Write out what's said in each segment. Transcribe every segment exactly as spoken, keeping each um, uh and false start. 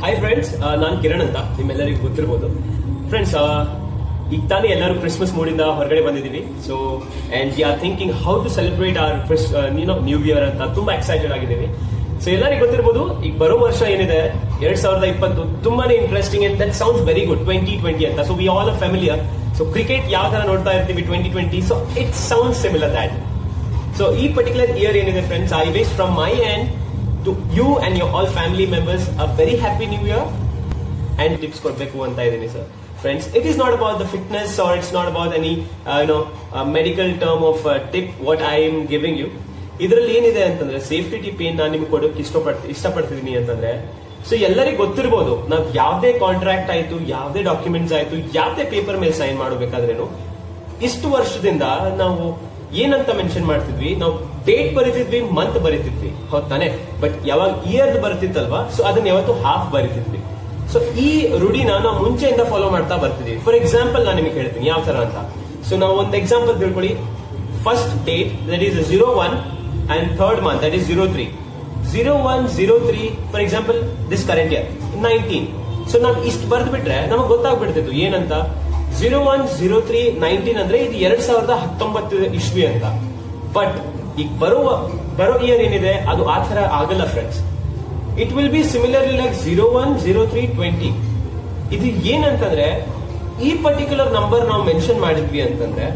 Hi friends, ನಾನು ಕಿರಣ್ ಅಂತ, ನಿಮ್ಮೆಲ್ಲರಿಗೂ ಗೊತ್ತಿರಬಹುದು. ಫ್ರೆಂಡ್ಸ್, ಈಗ ತಾನೇ ಎಲ್ಲರೂ ಕ್ರಿಸ್ಮಸ್ ಮೂಡಿಂದ ಹೊರಗಡೆ ಬಂದಿದ್ದೀವಿ. So and we are thinking how to celebrate our new year ಅಂತ ತುಂಬಾ ಎಕ್ಸೈಟೆಡ್ ಆಗಿದ್ದೀವಿ. ಸೊ ಎಲ್ಲರಿಗೂ ಗೊತ್ತಿರಬಹುದು, ಈಗ ಬರೋ ವರ್ಷ ಏನಿದೆ ಎರಡ್ ಸಾವಿರದ ಇಪ್ಪತ್ತು ತುಂಬಾನೇ interesting and that sounds very good. Twenty twenty ಅಂತ. So we all are familiar. So cricket ಯಾವ ತರ ನೋಡ್ತಾ ಇರ್ತೀವಿ twenty twenty, so it sounds similar that. So ಈ ಪರ್ಟಿಕ್ಯುಲರ್ ಇಯರ್ ಏನಿದೆ friends, I wish from my end to you and your all family members a very happy new year and tips kodbeku anta idini sir. Friends, it is not about the fitness or it's not about any uh, you know uh, medical term of uh, tip what I am giving you. Idralli enide antandre safety tip ಏನು ನಾನು ನಿಮಗೆ ಕೊಡೋಕೆ ಇಷ್ಟಪಡ್ತೀನಿ ಇಷ್ಟಪಡ್ತಿದ್ದೀನಿ ಅಂತಂದ್ರೆ, so ಎಲ್ಲರಿಗೂ ಗೊತ್ತಿರಬಹುದು, ನಾವು ಯಾವುದೇ contract ಆಯ್ತು, ಯಾವುದೇ ಡಾಕ್ಯುಮೆಂಟ್ಸ್ ಆಯ್ತು, ಯಾವುದೇ ಪೇಪರ್ ಮೇಲೆ ಸೈನ್ ಮಾಡಬೇಕಾದ್ರೇನು ಇಷ್ಟು ವರ್ಷದಿಂದ ನಾವು ಏನಂತ ಮೆನ್ಷನ್ ಮಾಡ್ತಿದ್ವಿ, ನಾವು ಡೇಟ್ ಬರೀತಿದ್ವಿ, ಮಂತ್ ಬರೀತಿದ್ವಿ, ಹೌದ್ ತಾನೆ? ಬಟ್ ಯಾವಾಗ ಇಯರ್ ಬರೀತಿತ್ತಲ್ವಾ, ಸೊ ಅದನ್ನ ಯಾವತ್ತು ಹಾಫ್ ಬರೀತಿದ್ವಿ. ಸೊ ಈ ರೂಢಿನ ನಾವು ಮುಂಚೆಯಿಂದ ಫಾಲೋ ಮಾಡ್ತಾ ಬರ್ತಿದ್ವಿ. ಫಾರ್ ಎಕ್ಸಾಂಪಲ್ ನಾನು ನಿಮಗೆ ಹೇಳ್ತೀನಿ ಯಾವ ತರ ಅಂತ. ಸೊ ನಾವು ಒಂದು ಎಕ್ಸಾಂಪಲ್ ತಿಳ್ಕೊಳ್ಳಿ. First date that is zero one and third month that is zero three zero one zero three for example this current year nineteen. So ನಾವು ಇಷ್ಟು ಬರೆದು ಬಿಟ್ರೆ ನಮಗೆ ಗೊತ್ತಾಗ್ಬಿಡ್ತಿತ್ತು ಏನಂತ, zero one zero three nineteen ಅಂದ್ರೆ ಇದು ಎರಡ್ ಸಾವಿರದ ಹತ್ತೊಂಬತ್ತು ಇಸ್ವಿ ಅಂತ. ಬಟ್ ಈಗ ಬರುವ ಬರೋ ಇಯರ್ ಏನಿದೆ ಅದು ಆ ತರ ಆಗಲ್ಲ friends. It will be similarly like zero one zero three twenty. ಇದು ಏನಂತಂದ್ರೆ, ಈ ಪರ್ಟಿಕ್ಯುಲರ್ ನಂಬರ್ ನಾವು ಮೆನ್ಷನ್ ಮಾಡಿದ್ವಿ ಅಂತಂದ್ರೆ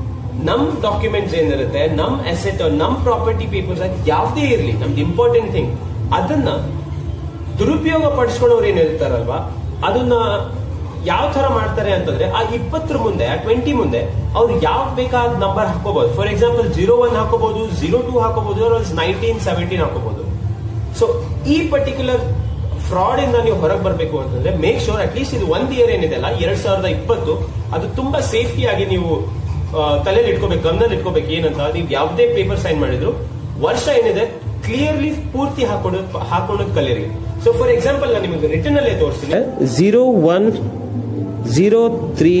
ನಮ್ ಡಾಕ್ಯುಮೆಂಟ್ಸ್ ಏನಿರುತ್ತೆ, ನಮ್ ಅಸೆಟ್, ನಮ್ ಪ್ರಾಪರ್ಟಿ ಪೇಪರ್ಸ್ ಯಾವುದೇ ಇರಲಿ, ನಮ್ದು ಇಂಪಾರ್ಟೆಂಟ್ ಥಿಂಗ್, ಅದನ್ನ ದುರುಪಯೋಗ ಪಡಿಸ್ಕೊಳ್ಳೋರು ಏನಿರ್ತಾರಲ್ವಾ, ಅದನ್ನ ಯಾವ ತರ ಮಾಡ್ತಾರೆ ಅಂತಂದ್ರೆ, ಆ ಇಪ್ಪತ್ತರ ಮುಂದೆ ಟ್ವೆಂಟಿ ಮುಂದೆ ಅವ್ರು ಯಾವ ಬೇಕಾದ ನಂಬರ್ ಹಾಕೋಬಹುದು. ಫಾರ್ ಎಕ್ಸಾಂಪಲ್ ಜೀರೋ ಒನ್ ಹಾಕೋಬಹುದು, ಜೀರೋ ಟೂ ಹಾಕೋಬಹುದು, ನೈನ್ಟೀನ್ ಸೆವೆಂಟೀನ್ ಹಾಕೋಬಹುದು. ಸೊ ಈ ಪರ್ಟಿಕ್ಯುಲರ್ ಫ್ರಾಡ್ ಇಂದ ನೀವು ಹೊರಗೆ ಬರಬೇಕು ಅಂತಂದ್ರೆ ಮೇಕ್ ಶೋರ್ ಅಟ್ ಲೀಸ್ಟ್ ಇದು ಒಂದ್ ಇಯರ್ ಏನಿದೆ ಅಲ್ಲ ಎರಡ್ ಸಾವಿರದ ಇಪ್ಪತ್ತು, ಅದು ತುಂಬಾ ಸೇಫ್ಟಿ ಆಗಿ ನೀವು ತಲೆಯಲ್ಲಿ ಇಟ್ಕೋಬೇಕು, ಗಮನದಲ್ಲಿ ಇಟ್ಕೋಬೇಕು. ಏನಂತ, ನೀವು ಯಾವುದೇ ಪೇಪರ್ ಸೈನ್ ಮಾಡಿದ್ರು ವರ್ಷ ಏನಿದೆ ಕ್ಲಿಯರ್ಲಿ ಪೂರ್ತಿ ಹಾಕೊಂಡು ಹಾಕೊಂಡು ಕಲೀರಿ. ಸೊ ಫಾರ್ ಎಕ್ಸಾಂಪಲ್ ನಾನು ನಿಮಗೆ ರಿಟರ್ನ್ ಅಲ್ಲೇ ತೋರಿಸ್ತೀನಿ. Zero one zero three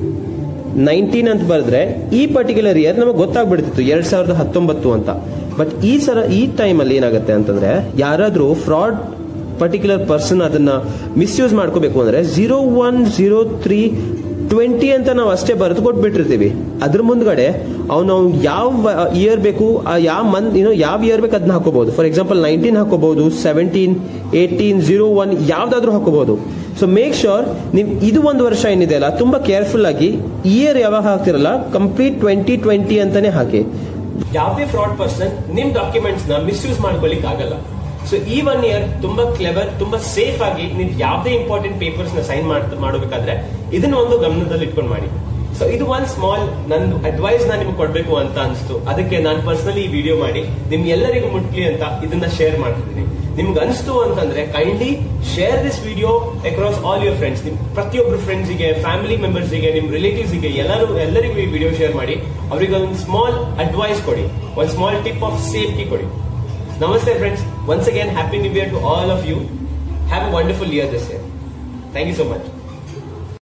nineteen ಅಂತ ಬರೆದ್ರೆ ಈ ಪರ್ಟಿಕ್ಯುಲರ್ ಇಯರ್ ನಮಗೆ ಗೊತ್ತಾಗ್ಬಿಡ್ತಿತ್ತು ಎರಡ್ ಸಾವಿರದ ಹತ್ತೊಂಬತ್ತು ಅಂತ. ಬಟ್ ಈ ಸರ ಈ ಟೈಮ್ ಅಲ್ಲಿ ಏನಾಗುತ್ತೆ ಅಂತಂದ್ರೆ, ಯಾರಾದ್ರೂ ಫ್ರಾಡ್ ಪರ್ಟಿಕ್ಯುಲರ್ ಪರ್ಸನ್ ಅದನ್ನ ಮಿಸ್ಯೂಸ್ ಮಾಡ್ಕೋಬೇಕು ಅಂದ್ರೆ zero one zero three twenty ಅಂತ ನಾವು ಅಷ್ಟೇ ಬರೆದು ಕೊಟ್ಬಿಟ್ಟಿರ್ತೀವಿ. ಅದ್ರ ಮುಂದ್ಗಡೆ ಅವ್ನು ಯಾವ ಇಯರ್ ಬೇಕು, ಯಾವ ಮಂತ್ ಏನೋ ಯಾವ ಇಯರ್ ಬೇಕು ಅದನ್ನ ಹಾಕೋಬಹುದು. ಫಾರ್ ಎಕ್ಸಾಂಪಲ್ ನೈನ್ಟೀನ್ ಹಾಕೋಬಹುದು, ಸೆವೆಂಟೀನ್, ಏಟೀನ್, ಜೀರೋ ಒನ್ ಯಾವ್ದಾದ್ರು ಹಾಕೋಬಹುದು. ಸೊ ಮೇಕ್ ಶೋರ್ ನೀವು ಇದು ಒಂದು ವರ್ಷ ಏನಿದೆ ಅಲ್ಲ ತುಂಬಾ ಕೇರ್ಫುಲ್ ಆಗಿ ಇಯರ್ ಯಾವಾಗ ಹಾಕ್ತಿರಲ್ಲ ಕಂಪ್ಲೀಟ್ ಟ್ವೆಂಟಿ ಟ್ವೆಂಟಿ ಅಂತಾನೆ ಹಾಕಿ. ಯಾವುದೇ ಫ್ರಾಡ್ ಪರ್ಸನ್ ನಿಮ್ ಡಾಕ್ಯುಮೆಂಟ್ಸ್ ನ ಮಿಸ್ಯೂಸ್ ಮಾಡ್ಕೊಳ್ಳಿಕ್ ಆಗಲ್ಲ. ಸೊ ಈ ಒನ್ ಇಯರ್ ತುಂಬಾ ಕ್ಲೆವರ್, ತುಂಬಾ ಸೇಫ್ ಆಗಿ ನೀವು ಯಾವುದೇ ಇಂಪಾರ್ಟೆಂಟ್ ಪೇಪರ್ಸ್ ನ ಸೈನ್ ಮಾಡಬೇಕಾದ್ರೆ ಇದನ್ನ ಒಂದು ಗಮನದಲ್ಲಿ ಇಟ್ಕೊಂಡು ಮಾಡಿ. ಸೊ ಇದು ಒಂದ್ ಸ್ಮಾಲ್ ನಂದು ಅಡ್ವೈಸ್ ನಾನು ನಿಮ್ಗೆ ಕೊಡ್ಬೇಕು ಅಂತ ಅನ್ಸ್ತು, ಅದಕ್ಕೆ ನಾನು ಪರ್ಸನಲಿ ಈ ವಿಡಿಯೋ ಮಾಡಿ ನಿಮ್ ಎಲ್ಲರಿಗೂ ಮುಟ್ಲಿ ಅಂತ ಇದನ್ನ ಶೇರ್ ಮಾಡ್ತಿದ್ದೀನಿ. ನಿಮ್ಗೆ ಅನ್ಸ್ತು ಅಂತಂದ್ರೆ kindly share this video across all your friends. ನಿಮ್ ಪ್ರತಿಯೊಬ್ಬರು ಫ್ರೆಂಡ್ಸ್ ಗೆ, ಫ್ಯಾಮಿಲಿ ಮೆಂಬರ್ಸ್ ಗೆ, ನಿಮ್ ರಿಲೇಟಿವ್ಸ್ ಗೆ ಎಲ್ಲರೂ ಎಲ್ಲರಿಗೂ ಈ ವಿಡಿಯೋ ಶೇರ್ ಮಾಡಿ ಅವರಿಗೆ ಒಂದು ಸ್ಮಾಲ್ ಅಡ್ವೈಸ್ ಕೊಡಿ, ಒಂದು ಸ್ಮಾಲ್ ಟಿಪ್ ಆಫ್ ಸೇಫ್ಟಿ ಕೊಡಿ. Namaste friends, once again happy new year to all of you. Have a wonderful year this year. Thank you so much.